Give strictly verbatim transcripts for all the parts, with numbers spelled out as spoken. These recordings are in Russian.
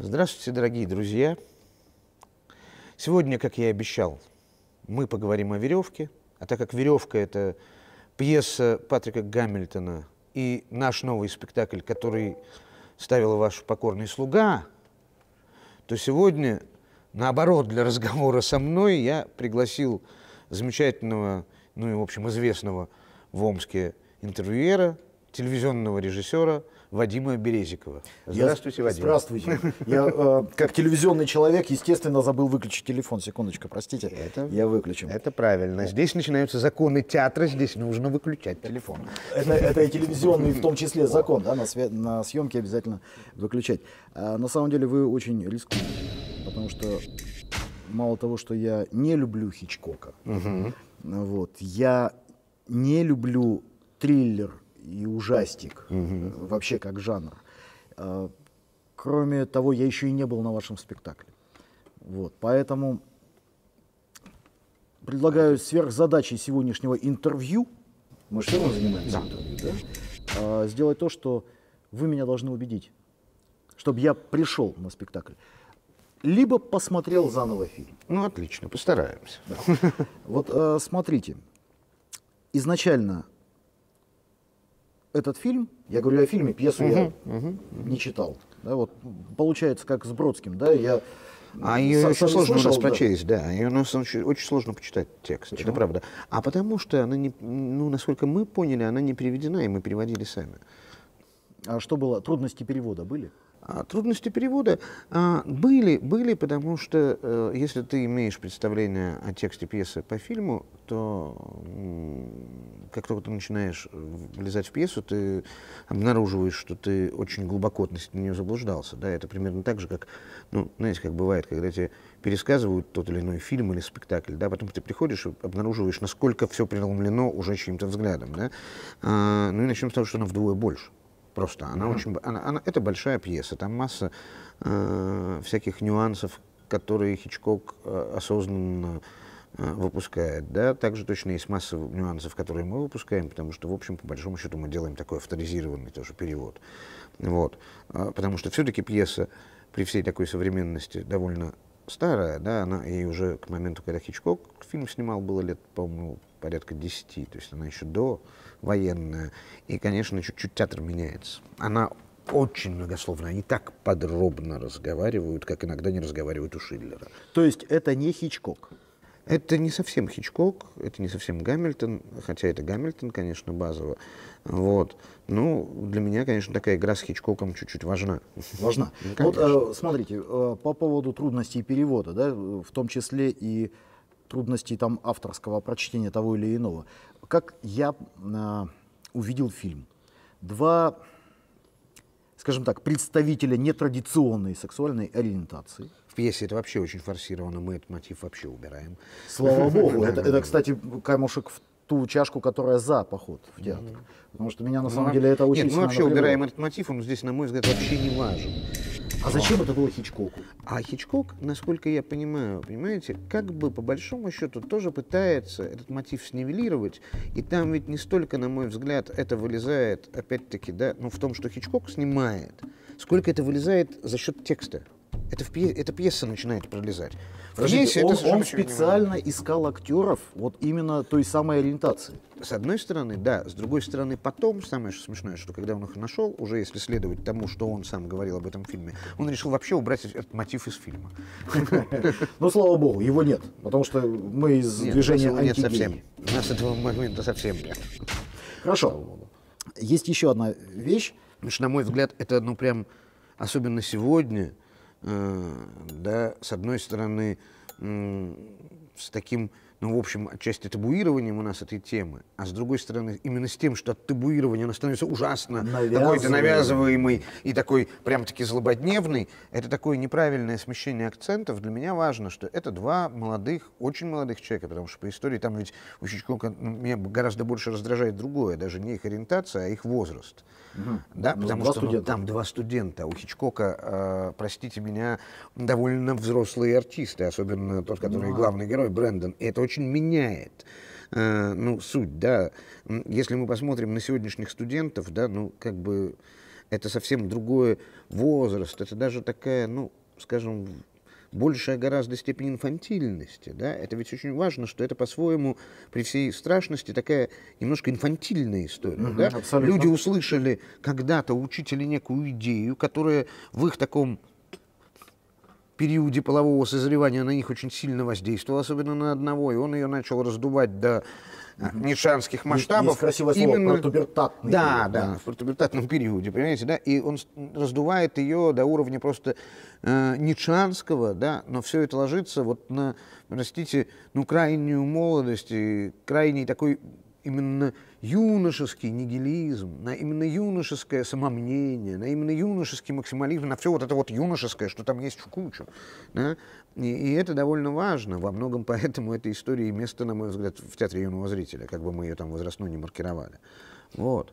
Здравствуйте, дорогие друзья! Сегодня, как я и обещал, мы поговорим о «Веревке». А так как «Веревка» — это пьеса Патрика Гамильтона и наш новый спектакль, который ставил ваш покорный слуга, то сегодня, наоборот, для разговора со мной я пригласил замечательного, ну и, в общем, известного в Омске интервьюера, телевизионного режиссера Вадима Березикова. Здравствуйте, Я, Вадим. Здравствуйте. Я, э, как телевизионный человек, естественно, забыл выключить телефон. Секундочку, простите. Это, я выключу. Это правильно. Здесь начинаются законы театра, здесь нужно выключать телефон. Это, это и телевизионный, в том числе, закон, да, на, свя- на съемке обязательно выключать. А на самом деле вы очень рискуете, потому что мало того, что я не люблю Хичкока, Угу. вот, я не люблю триллер и ужастик, Угу. вообще как жанр. А, кроме того, я еще и не был на вашем спектакле. Вот, поэтому предлагаю сверхзадачей сегодняшнего интервью, мы же все равно занимаемся Да. интервью, да? А, сделать то, что вы меня должны убедить, чтобы я пришел на спектакль, либо посмотрел заново фильм. Ну, отлично, постараемся. Да. Вот э, смотрите, изначально этот фильм, я говорю о фильме, пьесу я Мгм. не читал. Да, вот, получается, как с Бродским, да, я А ее сам- очень сам сложно у слышал, нас да. прочесть, да. Ее у нас очень, очень сложно почитать текст, Почему? это правда. А потому что она не, ну, насколько мы поняли, она не переведена, и мы переводили сами. А что было? Трудности перевода были? А трудности перевода а, были, были, потому что э, если ты имеешь представление о тексте пьесы по фильму, то м, как только ты начинаешь влезать в пьесу, ты обнаруживаешь, что ты очень глубоко относительно нее заблуждался. Да? Это примерно так же, как, ну, знаете, как бывает, когда тебе пересказывают тот или иной фильм или спектакль, да? Потом ты приходишь и обнаруживаешь, насколько все преломлено уже чьим-то взглядом. Да? А, ну и начнем с того, что она вдвое больше. Просто она mm-hmm. очень, она, она, это большая пьеса, там масса э, всяких нюансов, которые Хичкок э, осознанно э, выпускает, да, также точно есть масса нюансов, которые мы выпускаем, потому что, в общем, по большому счету мы делаем такой авторизированный тоже перевод, вот, э, потому что все-таки пьеса при всей такой современности довольно старая, да, она ей уже к моменту, когда Хичкок фильм снимал, было лет, по-моему, порядка десяти, то есть она еще до военная, и, конечно, чуть-чуть театр меняется. Она очень многословная, они так подробно разговаривают, как иногда не разговаривают у Шиллера. То есть это не Хичкок? Это не совсем Хичкок, это не совсем Гамильтон, хотя это Гамильтон, конечно, базово. Вот. Ну, для меня, конечно, такая игра с Хичкоком чуть-чуть важна. Важна. Ну, Вот э, смотрите, э, по поводу трудностей перевода, да, в том числе и трудностей там авторского прочтения того или иного. Как я э, увидел фильм? Два, скажем так, представителя нетрадиционной сексуальной ориентации. В пьесе это вообще очень форсировано, мы этот мотив вообще убираем. Слава богу. Это, это, кстати, камушек в ту чашку, которая за поход в театр. Потому что меня на самом Ну, деле это очень Нет, мы сильно вообще напрягало. убираем этот мотив, он здесь, на мой взгляд, вообще не важен. А зачем это было Хичкоку? А Хичкок, насколько я понимаю, понимаете, как бы по большому счету тоже пытается этот мотив снивелировать, и там ведь не столько, на мой взгляд, это вылезает, опять-таки, да, ну, в том, что Хичкок снимает, сколько это вылезает за счет текста. Это, в пье... это пьеса начинает пролезать. В пьесе он, это совершенно он очевидно. специально искал актеров вот именно той самой ориентации. С одной стороны, да. С другой стороны, потом, самое что смешное, что когда он их нашел, уже если следовать тому, что он сам говорил об этом фильме, он решил вообще убрать этот мотив из фильма. Ну, слава богу, его нет, потому что мы из Нет, движения у нас его нет антигей. совсем. У нас этого момента совсем нет. Хорошо. Есть еще одна вещь. Потому что, на мой взгляд, это, ну, прям, особенно сегодня, э, да, с одной стороны, э, с таким, ну, в общем, отчасти табуированием у нас этой темы, а с другой стороны, именно с тем, что от табуирования она становится ужасно какой-то навязываемый и такой прям-таки злободневный, это такое неправильное смещение акцентов. Для меня важно, что это два молодых, очень молодых человека, потому что по истории там ведь у Хичкока, ну, меня гораздо больше раздражает другое, даже не их ориентация, а их возраст. Угу. Да, ну, потому что ну, там два студента. У Хичкока, э, простите меня, довольно взрослые артисты, особенно тот, который ну, главный герой, Брэндон. И это очень меняет э, ну, суть, да. Если мы посмотрим на сегодняшних студентов, да, ну, как бы это совсем другой возраст, это даже такая, ну, скажем, большая гораздо степень инфантильности, да, это ведь очень важно, что это по-своему, при всей страшности, такая немножко инфантильная история, Мгм, да. абсолютно. Люди услышали когда-то у учителя некую идею, которая в их таком периоде полового созревания на них очень сильно воздействовала, особенно на одного, и он ее начал раздувать до ницшанских масштабов. Есть красивое слово именно «протубертатный». Да, период, да, в протубертатном периоде, понимаете, да, и он с- раздувает ее до уровня просто э, ницшанского, да, но все это ложится вот на, простите, ну, крайнюю молодость, и крайний такой именно юношеский нигилизм, на именно юношеское самомнение, на именно юношеский максимализм, на все вот это вот юношеское, что там есть в кучу. Да? И, и это довольно важно. Во многом поэтому этой истории место, на мой взгляд, в театре юного зрителя, как бы мы ее там возрастно не маркировали. Вот.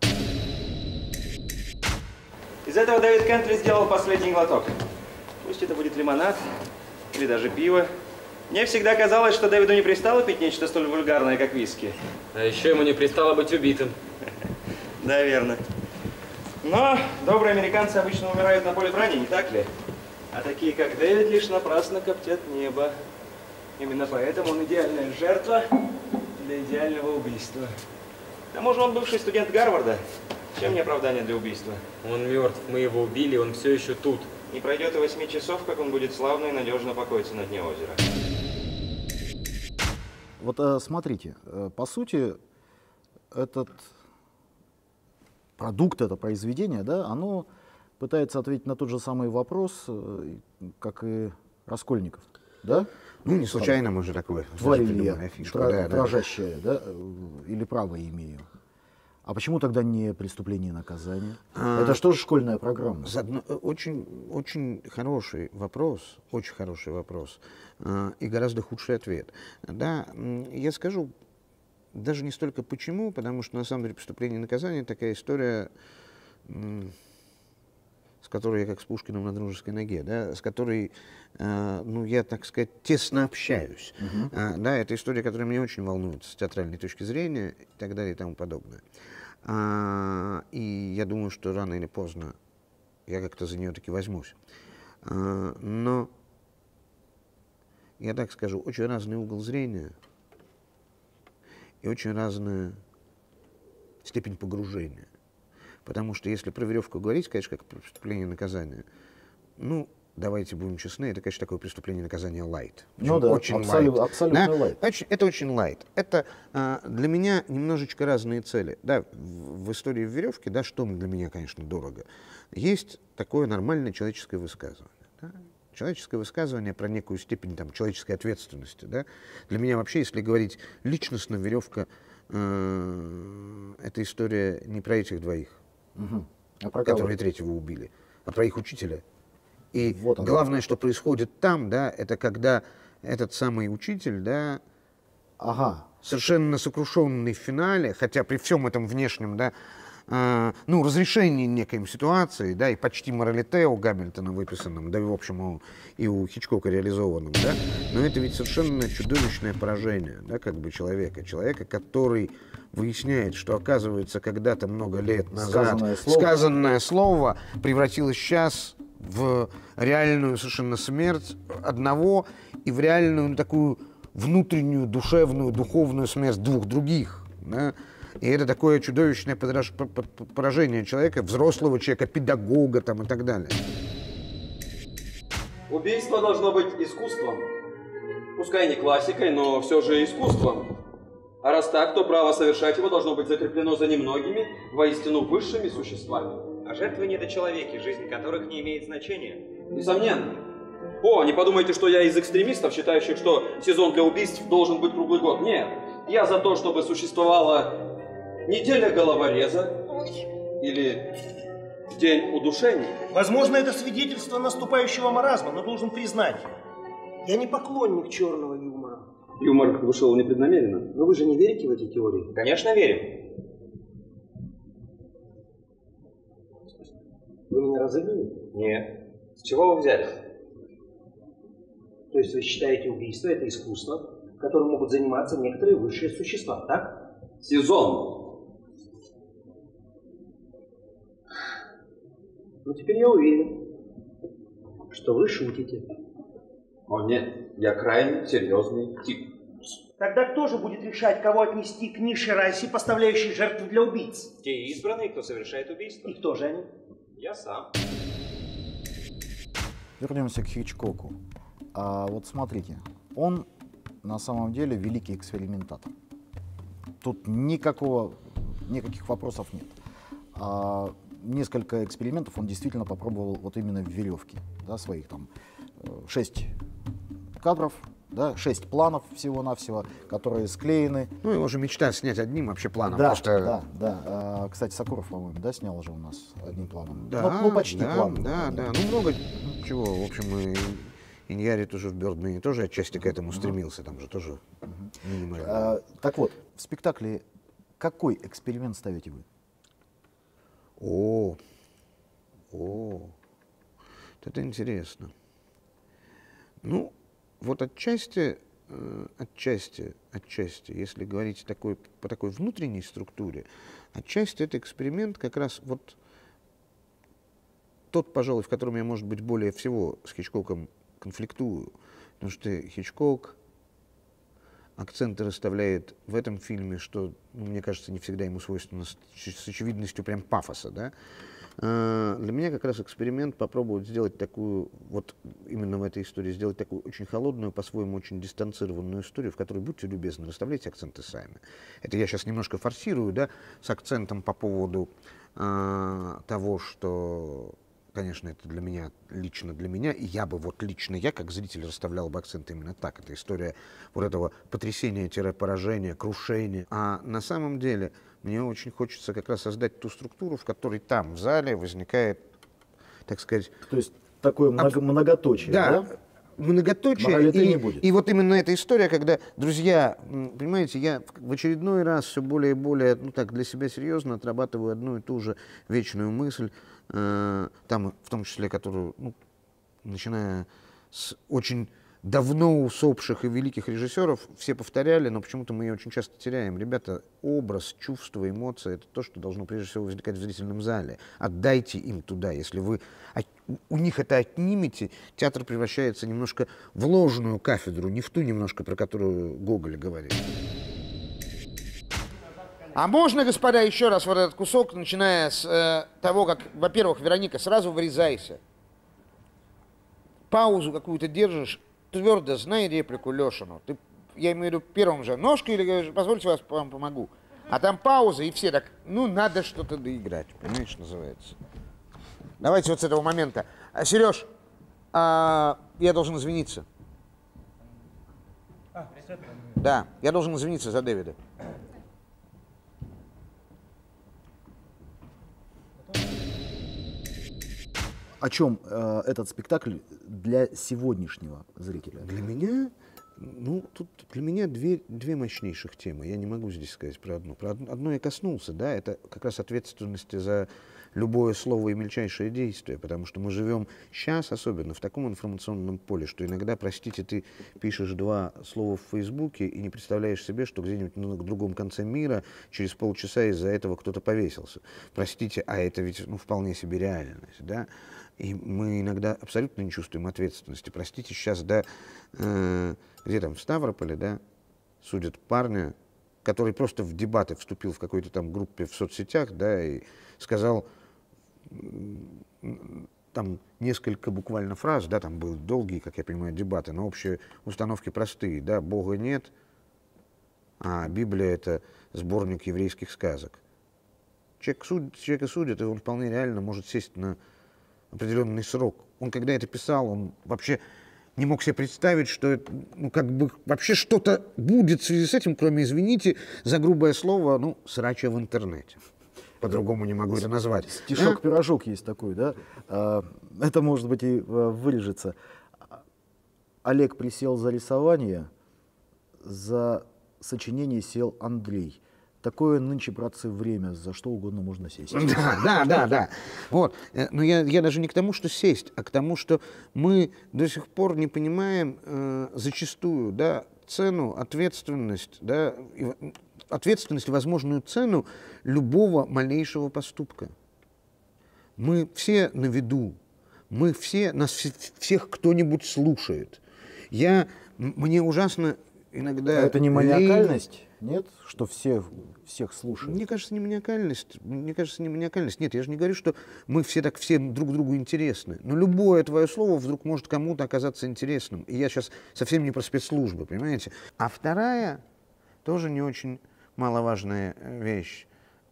Из этого Дэвид Кентли сделал последний глоток. Пусть это будет лимонад или даже пиво. Мне всегда казалось, что Дэвиду не пристало пить нечто столь вульгарное, как виски. А еще ему не пристало быть убитым. Да, верно. Но добрые американцы обычно умирают на поле брани, не так ли? А такие, как Дэвид, лишь напрасно коптят небо. Именно поэтому он идеальная жертва для идеального убийства. К тому же он бывший студент Гарварда. Чем не оправдание для убийства? Он мертв, мы его убили, он все еще тут. Не пройдет и восьми часов, как он будет славно и надежно покоиться на дне озера. Вот э, смотрите, э, по сути, этот продукт, это произведение, да, оно пытается ответить на тот же самый вопрос, э, как и Раскольников, да? Ну, не случайно мы же такое Тварь ли придумали я, афишку. тра- Да, да. дрожащая, да, э, или право имею? А почему тогда не преступление и наказание? А, Это что же школьная программа? Заодно- Очень, очень хороший вопрос, очень хороший вопрос а, и гораздо худший ответ. Да, м, я скажу даже не столько почему, потому что на самом деле преступление и наказание такая история, м, с которой я как с Пушкиным на дружеской ноге, да, с которой, а, ну, я, так сказать, тесно общаюсь. А, да, это история, которая меня очень волнует с театральной точки зрения и так далее и тому подобное. А, и я думаю, что рано или поздно я как-то за нее таки возьмусь. А, но, я так скажу, очень разный угол зрения и очень разная степень погружения. Потому что если про веревку говорить, конечно, как про преступление и наказание, ну, давайте будем честны, это, конечно, такое преступление и наказание лайт. Ну да, очень абсолют- light. абсолютно Да? light. Очень- это очень лайт. Это а, для меня немножечко разные цели. Да, в, в истории веревки, да, что для меня, конечно, дорого, есть такое нормальное человеческое высказывание. Да? Человеческое высказывание про некую степень там, человеческой ответственности. Да? Для меня вообще, если говорить личностно, веревка э, это история не про этих двоих, Мгм. А про кого? которые третьего убили, а про их учителя. И Вот оно. главное, что происходит там, да, это когда этот самый учитель, да, Ага. совершенно сокрушенный в финале, хотя при всем этом внешнем, да, э, ну, разрешении некой ситуации, да, и почти моралите у Гамильтона выписанном, да и, в общем, у, и у Хичкока реализованном, да, но это ведь совершенно чудовищное поражение, да, как бы человека, человека, который выясняет, что, оказывается, когда-то много лет назад Сказанное слово. сказанное слово превратилось сейчас в реальную совершенно смерть одного и в реальную, ну, такую внутреннюю, душевную, духовную смерть двух других. Да? И это такое чудовищное подраж- п- п- поражение человека, взрослого человека, педагога там, и так далее. Убийство должно быть искусством. Пускай не классикой, но все же искусством. А раз так, то право совершать его должно быть закреплено за немногими, воистину высшими существами. А жертвы недочеловеки, жизнь которых не имеет значения. Несомненно. О, не подумайте, что я из экстремистов, считающих, что сезон для убийств должен быть круглый год. Нет. Я за то, чтобы существовала неделя головореза или день удушения. Возможно, это свидетельство наступающего маразма, но должен признать, я не поклонник черного юмора. Юмор вышел непреднамеренно. Но вы же не верите в эти теории? Конечно, верим. Вы меня разыгрываете? Нет. С чего вы взяли? То есть вы считаете убийство это искусство, которым могут заниматься некоторые высшие существа, так? Сезон. Но теперь я уверен, что вы шутите. О нет, я крайне серьезный тип. Тогда кто же будет решать, кого отнести к низшей расе, поставляющей жертвы для убийц? Те избранные, кто совершает убийство. И кто же они? Я сам. Вернемся к Хичкоку. А вот смотрите, он на самом деле великий экспериментатор. Тут никакого, никаких вопросов нет. А несколько экспериментов он действительно попробовал вот именно в веревке, да, своих там шесть кадров, да, шесть планов всего-навсего, которые склеены. Ну, его же мечта снять одним вообще планом. Да, просто... да, да. А, кстати, Сакуров, по-моему, да, снял же у нас одним планом. Да, ну, ну, почти да, план. Да, да, ну много чего. В общем, и Иньяри тоже в Бёрдмэне тоже отчасти к этому стремился, там же тоже минимально. А, так вот, в спектакле какой эксперимент ставите вы? О, о, это интересно. Ну, вот отчасти, э, отчасти, отчасти, если говорить такой, по такой внутренней структуре, отчасти это эксперимент как раз вот тот, пожалуй, в котором я, может быть, более всего с Хичкоком конфликтую, потому что Хичкок акценты расставляет в этом фильме, что, ну, мне кажется, не всегда ему свойственно, с, с очевидностью прям пафоса, да. А, для меня как раз эксперимент попробовать сделать такую, вот именно в этой истории, сделать такую очень холодную, по-своему очень дистанцированную историю, в которой, будьте любезны, расставляйте акценты сами. Это я сейчас немножко форсирую, да, с акцентом по поводу а, того, что... Конечно, это для меня, лично для меня, и я бы, вот лично я, как зритель, расставлял бы акценты именно так. Это история вот этого потрясения-поражения, крушения. А на самом деле мне очень хочется как раз создать ту структуру, в которой там, в зале, возникает, так сказать... То есть такое много, многоточие, да? Да, многоточие. И, не будет. И вот именно эта история, когда, друзья, понимаете, я в очередной раз все более и более, ну так, для себя серьезно отрабатываю одну и ту же вечную мысль, э, там, в том числе, которую, ну, начиная с очень давно усопших и великих режиссеров, все повторяли, но почему-то мы ее очень часто теряем. Ребята, образ, чувство, эмоции — это то, что должно прежде всего возникать в зрительном зале. Отдайте им туда. Если вы у них это отнимете, театр превращается немножко в ложную кафедру, не в ту немножко, про которую Гоголь говорит. А можно, господа, еще раз вот этот кусок, начиная с э, того, как, во-первых, Вероника, сразу вырезайся. Паузу какую-то держишь, твердо знай реплику Лешину. Ты, я имею в виду, первым же ножкой или говоришь, позвольте, вас вам помогу. А там пауза, и все так, ну, надо что-то доиграть, понимаешь, называется. Давайте вот с этого момента. А, Сереж, а, я должен извиниться. А, да, я должен извиниться за Дэвида. О чем э, этот спектакль для сегодняшнего зрителя? Для меня, ну, тут для меня две, две мощнейших темы. Я не могу здесь сказать про одну. Про одну, одну я коснулся, да, это как раз ответственности за любое слово и мельчайшее действие, потому что мы живем сейчас, особенно в таком информационном поле, что иногда, простите, ты пишешь два слова в Фейсбуке и не представляешь себе, что где-нибудь на другом конце мира через полчаса из-за этого кто-то повесился. Простите, а это ведь, ну, вполне себе реальность, да? И мы иногда абсолютно не чувствуем ответственности. Простите, сейчас, да, э, где там, в Ставрополе, да, судят парня, который просто в дебаты вступил в какой-то там группе в соцсетях, да, и сказал там несколько буквально фраз, да, там были долгие, как я понимаю, дебаты, но общие установки простые, да, Бога нет, а Библия — это сборник еврейских сказок. Человек суд, человека судят, и он вполне реально может сесть на определенный срок. Он, когда это писал, он вообще не мог себе представить, что это, ну, как бы вообще что-то будет в связи с этим, кроме, извините за грубое слово, ну, срача в интернете. По-другому не могу это назвать. Стишок-пирожок есть такой, да? Это, может быть, и вырежется. Олег присел за рисование, за сочинение сел Андрей. Такое нынче, братцы, время, за что угодно можно сесть. Да, да, да, да. Вот. Но я, я даже не к тому, что сесть, а к тому, что мы до сих пор не понимаем э, зачастую, да, цену, ответственность, да, ответственность и возможную цену любого малейшего поступка. Мы все на виду. Мы все, нас всех кто-нибудь слушает. Я, мне ужасно иногда... А это не лень. маниакальность? Нет? Что все, всех слушают? Мне кажется, не маниакальность. Мне кажется, не маниакальность. Нет, я же не говорю, что мы все так все друг другу интересны. Но любое твое слово вдруг может кому-то оказаться интересным. И я сейчас совсем не про спецслужбы, понимаете? А вторая, тоже не очень маловажная вещь.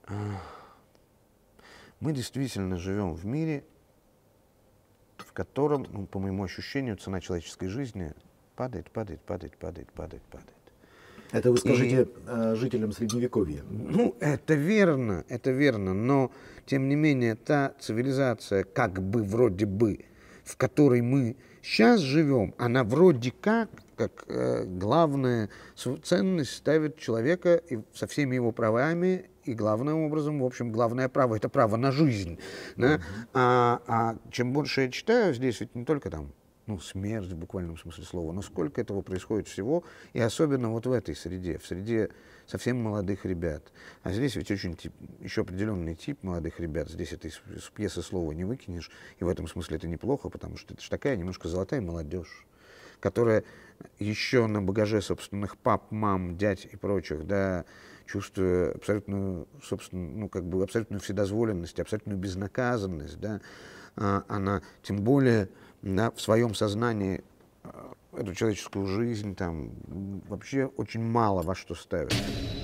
Мы действительно живем в мире, в котором, ну, по моему ощущению, цена человеческой жизни падает, падает, падает, падает, падает, падает. Это вы скажите И, э, жителям Средневековья. Ну, это верно, это верно, но, тем не менее, та цивилизация, как бы, вроде бы, в которой мы сейчас живем, она вроде как, как э, главная ценность ставит человека и со всеми его правами, и главным образом, в общем, главное право — это право на жизнь. Да? Mm-hmm. а, а чем больше я читаю, здесь ведь не только там, ну, смерть в буквальном смысле слова, но сколько этого происходит всего, и особенно вот в этой среде, в среде совсем молодых ребят. А здесь ведь очень тип, еще определенный тип молодых ребят, здесь это из, из пьесы слова не выкинешь, и в этом смысле это неплохо, потому что это же такая немножко золотая молодежь, которая еще на багаже собственных пап, мам, дядь и прочих, да, чувствуя абсолютную, собственно, ну, как бы абсолютную вседозволенность, абсолютную безнаказанность, да, а, она тем более, да, в своем сознании эту человеческую жизнь там вообще очень мало во что ставит.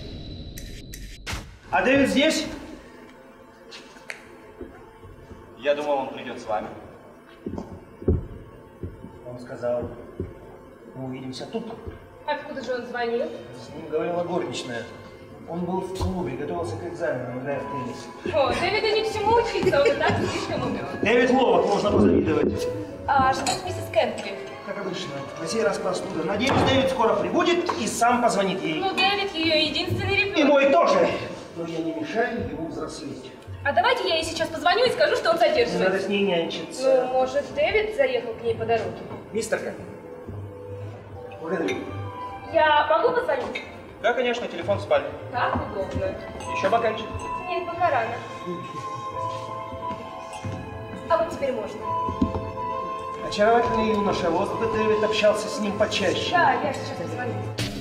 А Дэвид здесь? Я думал, он придет с вами. Он сказал, мы увидимся тут. Откуда же он звонил? С ним говорила горничная. Он был в клубе, готовился к экзаменам, играя в теннис. О, Дэвиду ни к чему учиться, он и так слишком умен. Дэвид Ловок, можно позавидовать. А что с миссис Кентли? Как обычно, на сей раз простуда. Надеюсь, Дэвид скоро прибудет и сам позвонит ей. Ну, Дэвид ее единственный ребенок. И мой тоже. Но я не мешаю ему взрослеть. А давайте я ей сейчас позвоню и скажу, что он Не надо задерживается. с ней нянчиться. Ну, может, Дэвид заехал к ней по дороге? Мистерка. Благодарю. Я могу позвонить? Да, конечно, телефон в спальне. Так удобно. Еще бокальчик? Нет, пока рано. А вот теперь можно. Очаровательный юноша, вот бы Дэвид общался с ним почаще. Да, я сейчас позвоню.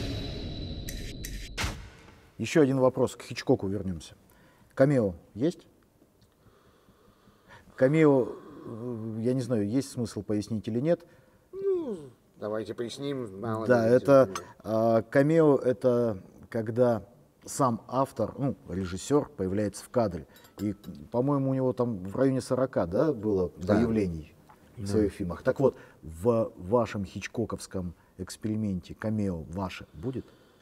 Еще один вопрос, к Хичкоку вернемся. Камео есть? Камео, я не знаю, есть смысл пояснить или нет. Ну, давайте поясним. Мало Да, ли, это э, камео, это когда сам автор, ну, режиссер появляется в кадре. И, по-моему, у него там в районе сорока, да, было Да. появлений в Да. своих фильмах. Так вот, в вашем хичкоковском эксперименте камео ваше будет?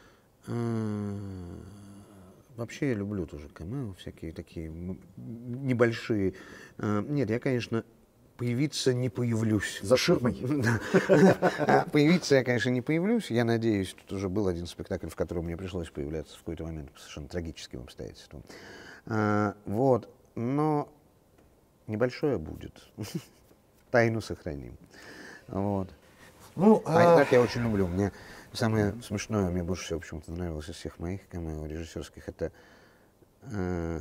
Вообще я люблю тоже камео, всякие такие м- небольшие. А, Нет, я, конечно, появиться не появлюсь. За ширмой? Да. Появиться я, конечно, не появлюсь. Я надеюсь, тут уже был один спектакль, в котором мне пришлось появляться в какой-то момент по совершенно трагическим обстоятельствам. А, Вот. Но небольшое будет. Тайну сохраним. Вот. Ну, А а, так я очень люблю. Мне самое смешное, мне больше всего почему-то нравилось из всех моих камео режиссерских, это э,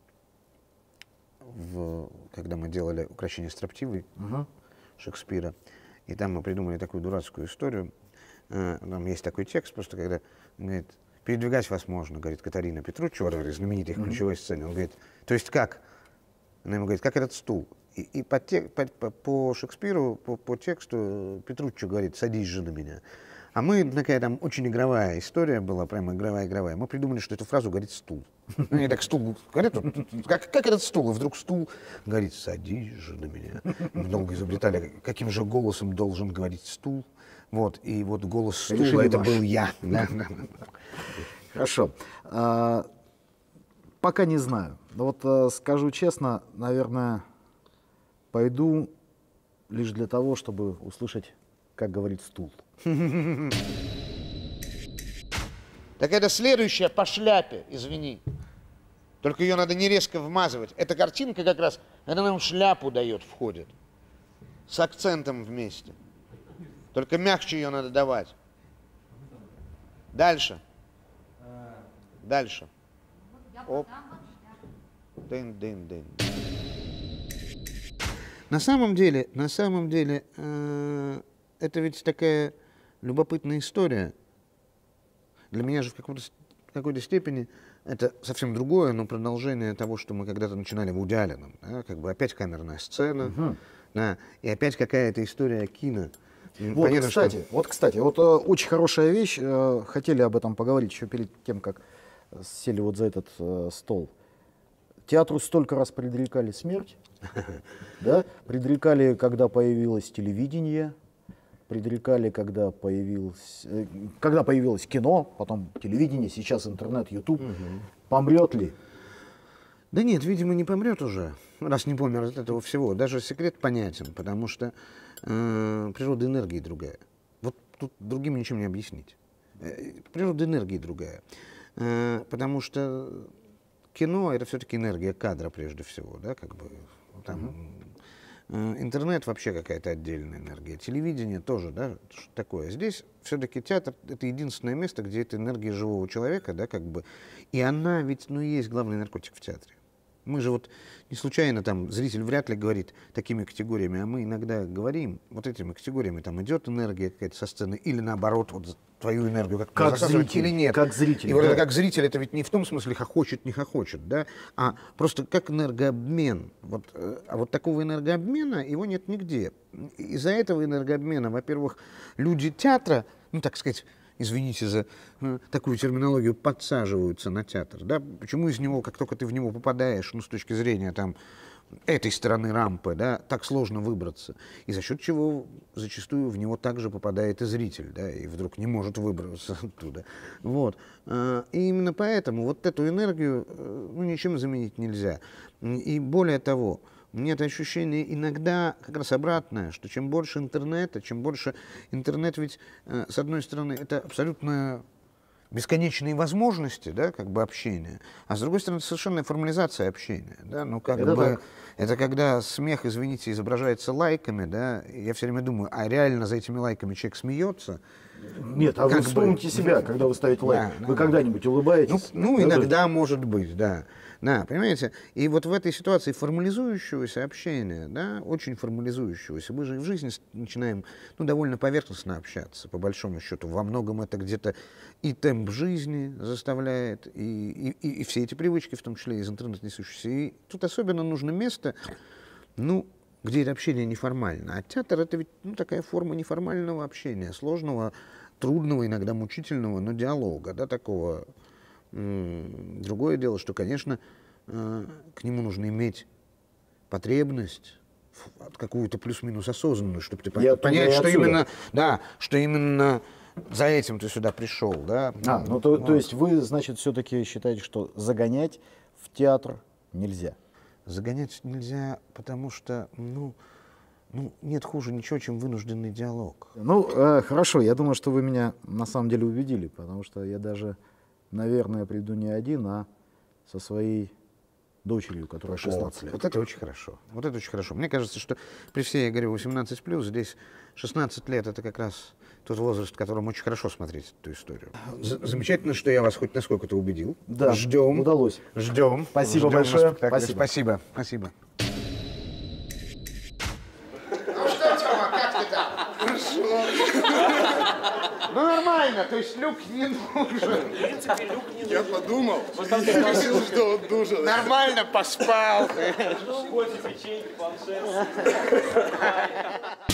в, когда мы делали «Укрощение строптивой» Мгм. Шекспира, и там мы придумали такую дурацкую историю. Э, там есть такой текст, просто когда он говорит, передвигать вас можно, говорит Катарина Петруччо, в знаменитой ключевой сцене. Он говорит, то есть как? Она ему говорит, как этот стул? И, и по, те, по, по, по Шекспиру, по, по тексту Петруччо говорит, садись же на меня. А мы, такая там очень игровая история была, прямо игровая-игровая. Мы придумали, что эту фразу говорит стул. И так стул говорит, как, как этот стул? И вдруг стул говорит, садись же на меня. Мы долго изобретали, каким же голосом должен говорить стул. Вот, и вот голос стула, Решили это ваш. был я. Да. Хорошо. А, пока не знаю. Но вот а, скажу честно, наверное, пойду лишь для того, чтобы услышать, как говорит стул. Так это следующая по шляпе, извини. Только ее надо не резко вмазывать. Эта картинка как раз, она нам шляпу дает, входит. С акцентом вместе. Только мягче ее надо давать. Дальше. Дальше. Оп. Дын-дын-дын. На самом деле, на самом деле, э, это ведь такая любопытная история. Для меня же в какой-то, в какой-то степени это совсем другое, но продолжение того, что мы когда-то начинали в Вуди Алленом. Да, как бы опять камерная сцена, угу. да, и опять какая-то история кино. Вот, понятно, кстати, что... вот, кстати, вот э, очень хорошая вещь. Э, хотели об этом поговорить еще перед тем, как сели вот за этот э, стол. Театру столько раз предрекали смерть, да? Предрекали, когда появилось телевидение, предрекали, когда появилось, э, когда появилось кино, потом телевидение, сейчас интернет, ютуб. Угу. Помрет ли? Да нет, видимо, не помрет уже, раз не помер от этого всего. Даже секрет понятен, потому что э, природа энергии другая. Вот тут другим ничем не объяснить. Э, природа энергии другая. Э, потому что кино — это все-таки энергия кадра прежде всего, да, как бы там... Mm-hmm. э, интернет вообще какая-то отдельная энергия. Телевидение тоже, да, что такое. Здесь все-таки театр — это единственное место, где это энергия живого человека, да, как бы. И она ведь, ну, и есть главный наркотик в театре. Мы же вот не случайно, там, зритель вряд ли говорит такими категориями, а мы иногда говорим вот этими категориями, там идет энергия какая-то со сцены, или наоборот, вот твою энергию как, как зритель, или нет. Как зритель. И да. вот это как зритель, это ведь не в том смысле хохочет, не хохочет, да, а просто как энергообмен. Вот, а вот такого энергообмена его нет нигде. Из-за этого энергообмена, во-первых, люди театра, ну, так сказать, извините за э, такую терминологию, подсаживаются на театр. Да? Почему из него, как только ты в него попадаешь, ну, с точки зрения там, этой стороны рампы, да, так сложно выбраться. И за счет чего зачастую в него также попадает и зритель, да, и вдруг не может выбраться оттуда. Вот. И именно поэтому вот эту энергию ну, ничем заменить нельзя. И более того, нет ощущения иногда как раз обратное, что чем больше интернета, чем больше интернет ведь, э, с одной стороны, это абсолютно бесконечные возможности, да, как бы общения, а с другой стороны, совершенная формализация общения, да, ну как это бы, так. Это когда смех, извините, изображается лайками, да, я все время думаю, а реально за этими лайками человек смеется? Нет, а вы вспомните бы... себя, когда вы ставите лайк, да, вы да, когда-нибудь улыбаетесь? Ну, ну иногда может быть, да. Да, понимаете, и вот в этой ситуации формализующегося общения, да, очень формализующегося, мы же в жизни начинаем, ну, довольно поверхностно общаться, по большому счету, во многом это где-то и темп жизни заставляет, и, и, и все эти привычки, в том числе из интернета несущиеся, и тут особенно нужно место, ну, где это общение неформально, а театр — это ведь, ну, такая форма неформального общения, сложного, трудного, иногда мучительного, но диалога, да, такого. Другое дело, что, конечно, к нему нужно иметь потребность, какую-то плюс-минус осознанную, чтобы ты я понять, что именно, да, что именно за этим ты сюда пришел. Да? А, ну, то, вот. То есть вы, значит, все-таки считаете, что загонять в театр нельзя? Загонять нельзя, потому что, ну, ну нет хуже ничего, чем вынужденный диалог. Ну, э, хорошо, я думаю, что вы меня на самом деле убедили, потому что я даже... Наверное, приду не один, а со своей дочерью, которая шестнадцать лет. Вот это очень хорошо. Вот это очень хорошо. Мне кажется, что при всей, я говорю, восемнадцать плюс, здесь шестнадцать лет — это как раз тот возраст, в котором очень хорошо смотреть эту историю. З- замечательно, что я вас хоть насколько-то убедил. Да, ждем. Удалось. Ждем. Спасибо ждем большое. Спасибо. Спасибо. Спасибо. Ну что, Тёма, как ты там? Хорошо. Ну нормально, то есть люк не нужен. В принципе, люк не нужен. Я подумал, решил, что он нужен. Нормально поспал. Кофе, печенье, планшет.